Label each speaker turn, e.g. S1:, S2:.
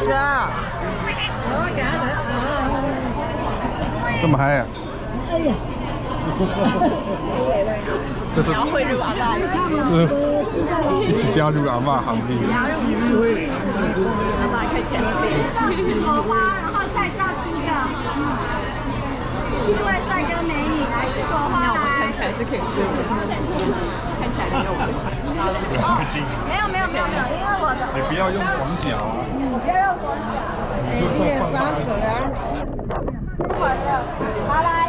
S1: 家。
S2: 这么嗨呀！
S3: 哎呀，
S2: 这是
S4: 会入阿爸，
S2: 一起加入阿嬷行列。
S4: 阿爸看前面。
S5: 先照4朵花，然后再照7个，7位帅哥美女来4朵花
S4: 那我们看
S5: 来。
S4: 起来是可以吃的，看起来没有不行。
S5: 没有，因为我的
S2: 你不要用广角啊！
S5: 不要用广角，
S1: 1、2个啊。
S5: 完了，好来。